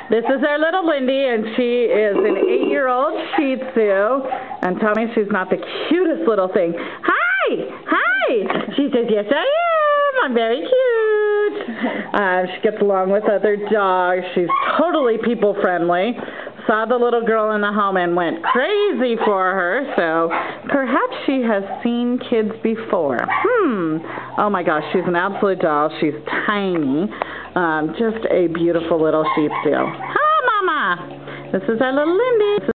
This is our little Lindy, and she is an 8-year-old Shih Tzu. And tell me she's not the cutest little thing. Hi! Hi! She says, yes, I am. I'm very cute. She gets along with other dogs. She's totally people-friendly. Saw the little girl in the home and went crazy for her, so perhaps she has seen kids before. Oh my gosh, she's an absolute doll. She's tiny. Just a beautiful little Shih Tzu. Hi, Mama. This is our little Lindy.